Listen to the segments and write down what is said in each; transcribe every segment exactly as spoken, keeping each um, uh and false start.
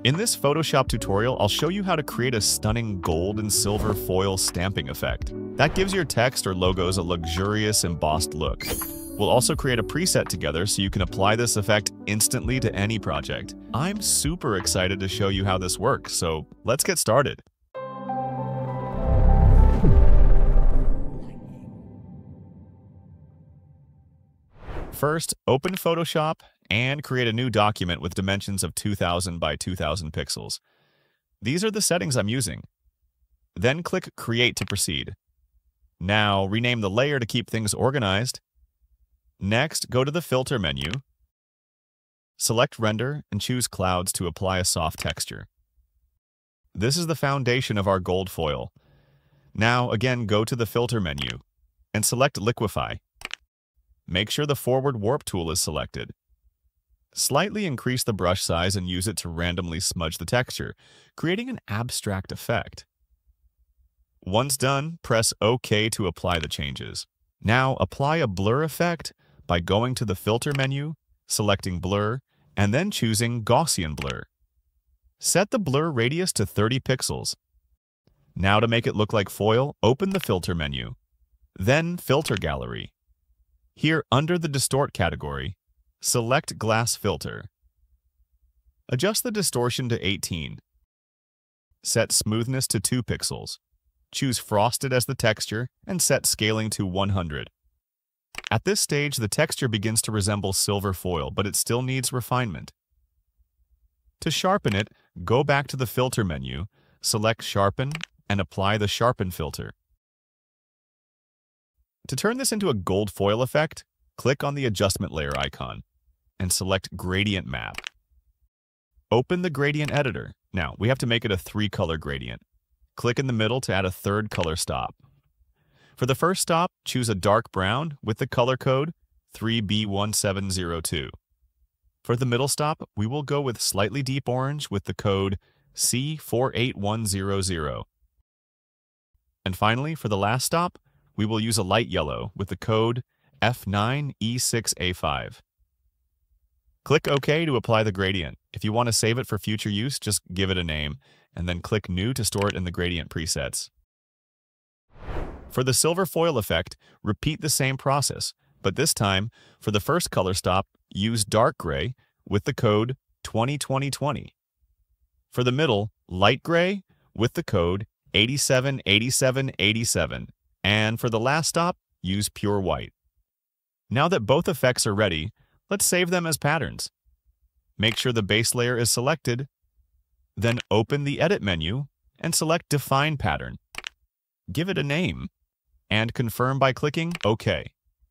In this Photoshop tutorial, I'll show you how to create a stunning gold and silver foil stamping effect. That gives your text or logos a luxurious embossed look. We'll also create a preset together so you can apply this effect instantly to any project. I'm super excited to show you how this works, so let's get started. First, open Photoshop and create a new document with dimensions of two thousand by two thousand pixels. These are the settings I'm using. Then click Create to proceed. Now, rename the layer to keep things organized. Next, go to the Filter menu, select Render, and choose Clouds to apply a soft texture. This is the foundation of our gold foil. Now, again, go to the Filter menu and select Liquify. Make sure the Forward Warp tool is selected. Slightly increase the brush size and use it to randomly smudge the texture, creating an abstract effect. Once done, press OK to apply the changes. Now, apply a blur effect by going to the Filter menu, selecting Blur, and then choosing Gaussian Blur. Set the blur radius to thirty pixels. Now, to make it look like foil, open the Filter menu, then Filter Gallery. Here, under the Distort category, select Glass Filter. Adjust the distortion to eighteen. Set smoothness to two pixels. Choose Frosted as the texture and set scaling to one hundred. At this stage, the texture begins to resemble silver foil, but it still needs refinement. To sharpen it, go back to the Filter menu, select Sharpen, and apply the Sharpen filter. To turn this into a gold foil effect, click on the adjustment layer icon and select Gradient Map. Open the gradient editor. Now, we have to make it a three-color gradient. Click in the middle to add a third color stop. For the first stop, choose a dark brown with the color code three B one seven zero two. For the middle stop, we will go with slightly deep orange with the code C four eight one zero zero. And finally, for the last stop, we will use a light yellow with the code F nine E six A five. Click OK to apply the gradient. If you want to save it for future use, just give it a name, and then click New to store it in the gradient presets. For the silver foil effect, repeat the same process, but this time, for the first color stop, use dark gray with the code twenty twenty twenty. For the middle, light gray with the code eighty-seven eighty-seven eighty-seven. And for the last stop, use pure white. Now that both effects are ready, let's save them as patterns. Make sure the base layer is selected, then open the Edit menu and select Define Pattern. Give it a name, and confirm by clicking OK.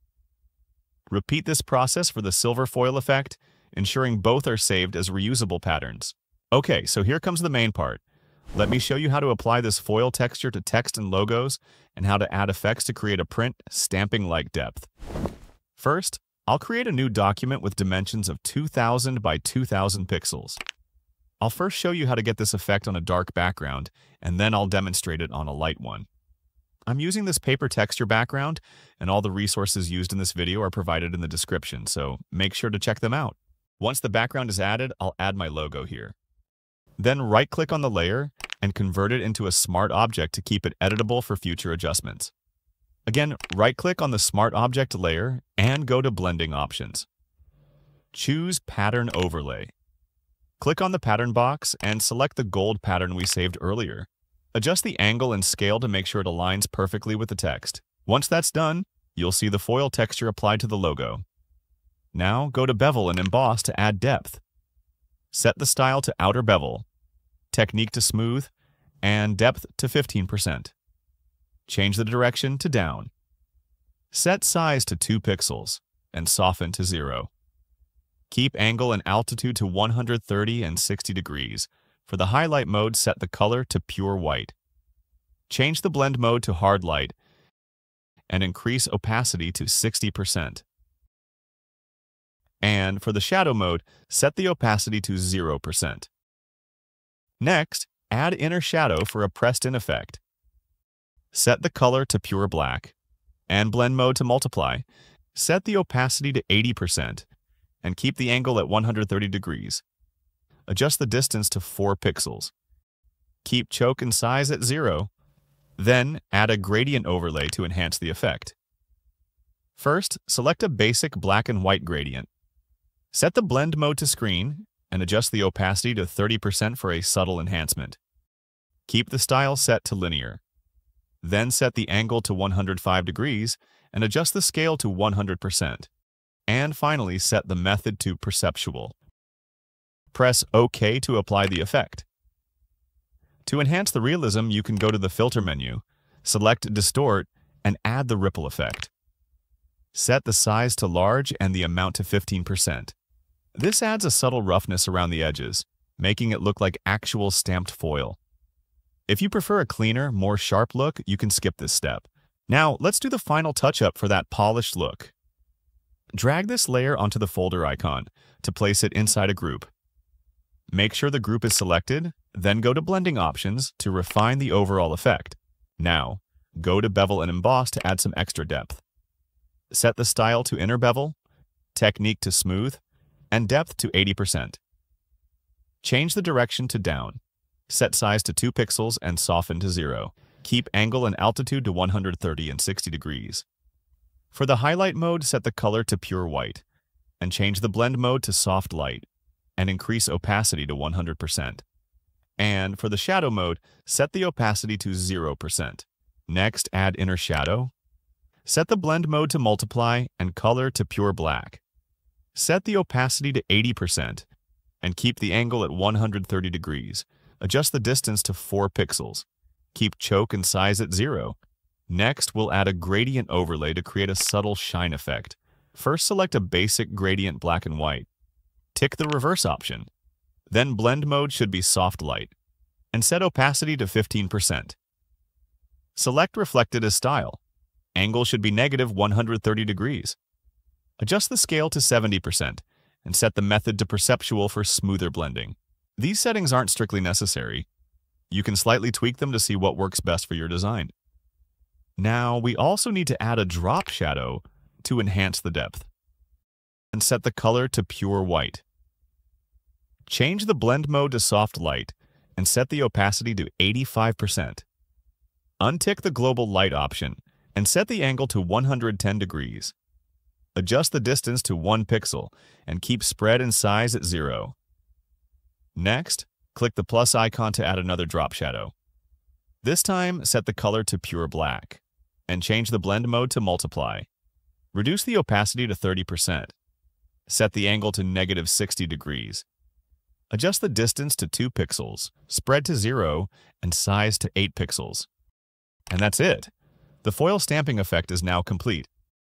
Repeat this process for the silver foil effect, ensuring both are saved as reusable patterns. Okay, so here comes the main part. Let me show you how to apply this foil texture to text and logos, and how to add effects to create a print stamping-like depth. First, I'll create a new document with dimensions of two thousand by two thousand pixels. I'll first show you how to get this effect on a dark background, and then I'll demonstrate it on a light one. I'm using this paper texture background, and all the resources used in this video are provided in the description, so make sure to check them out. Once the background is added, I'll add my logo here. Then right-click on the layer and convert it into a smart object to keep it editable for future adjustments. Again, right-click on the Smart Object layer and go to Blending Options. Choose Pattern Overlay. Click on the pattern box and select the gold pattern we saved earlier. Adjust the angle and scale to make sure it aligns perfectly with the text. Once that's done, you'll see the foil texture applied to the logo. Now, go to Bevel and Emboss to add depth. Set the style to Outer Bevel, Technique to Smooth, and Depth to fifteen percent. Change the direction to Down. Set size to two pixels and soften to zero. Keep angle and altitude to one hundred thirty and sixty degrees. For the highlight mode, set the color to pure white. Change the blend mode to hard light and increase opacity to sixty percent. And for the shadow mode, set the opacity to zero percent. Next, add inner shadow for a pressed-in effect. Set the color to pure black and blend mode to multiply. Set the opacity to eighty percent and keep the angle at one hundred thirty degrees. Adjust the distance to four pixels. Keep choke and size at zero. Then, add a gradient overlay to enhance the effect. First, select a basic black and white gradient. Set the blend mode to screen and adjust the opacity to thirty percent for a subtle enhancement. Keep the style set to linear. Then set the angle to one hundred five degrees and adjust the scale to one hundred percent. And finally, set the method to perceptual. Press OK to apply the effect. To enhance the realism, you can go to the Filter menu, select Distort, and add the ripple effect. Set the size to large and the amount to fifteen percent. This adds a subtle roughness around the edges, making it look like actual stamped foil. If you prefer a cleaner, more sharp look, you can skip this step. Now, let's do the final touch-up for that polished look. Drag this layer onto the folder icon to place it inside a group. Make sure the group is selected, then go to Blending Options to refine the overall effect. Now, go to Bevel and Emboss to add some extra depth. Set the style to Inner Bevel, Technique to Smooth, and Depth to eighty percent. Change the direction to Down. Set size to two pixels and soften to zero. Keep angle and altitude to one hundred thirty and sixty degrees. For the highlight mode, set the color to pure white, and change the blend mode to soft light, and increase opacity to one hundred percent. And for the shadow mode, set the opacity to zero percent. Next, add inner shadow. Set the blend mode to multiply and color to pure black. Set the opacity to eighty percent and keep the angle at one hundred thirty degrees. Adjust the distance to four pixels. Keep choke and size at zero. Next, we'll add a gradient overlay to create a subtle shine effect. First, select a basic gradient black and white. Tick the reverse option. Then blend mode should be soft light, and set opacity to fifteen percent. Select reflected as style. Angle should be negative one hundred thirty degrees. Adjust the scale to seventy percent, and set the method to perceptual for smoother blending. These settings aren't strictly necessary. You can slightly tweak them to see what works best for your design. Now, we also need to add a drop shadow to enhance the depth. And set the color to pure white. Change the blend mode to soft light and set the opacity to eighty-five percent. Untick the global light option and set the angle to one hundred ten degrees. Adjust the distance to one pixel and keep spread and size at zero. Next, click the plus icon to add another drop shadow. This time, set the color to pure black and change the blend mode to multiply. Reduce the opacity to thirty percent. Set the angle to negative sixty degrees. Adjust the distance to two pixels, spread to zero, and size to eight pixels. And that's it. The foil stamping effect is now complete.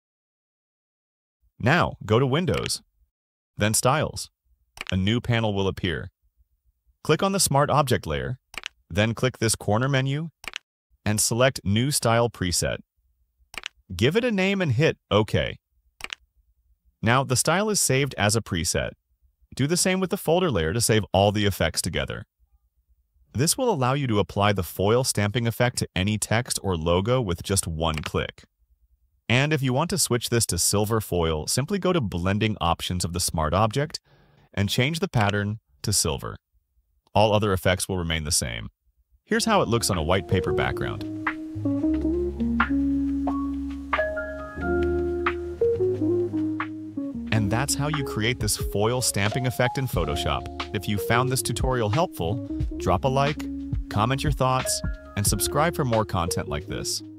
Now, go to Windows, then Styles. A new panel will appear. Click on the Smart Object layer, then click this corner menu, and select New Style Preset. Give it a name and hit OK. Now, the style is saved as a preset. Do the same with the folder layer to save all the effects together. This will allow you to apply the foil stamping effect to any text or logo with just one click. And if you want to switch this to silver foil, simply go to Blending Options of the Smart Object and change the pattern to silver. All other effects will remain the same. Here's how it looks on a white paper background. And that's how you create this foil stamping effect in Photoshop. If you found this tutorial helpful, drop a like, comment your thoughts, and subscribe for more content like this.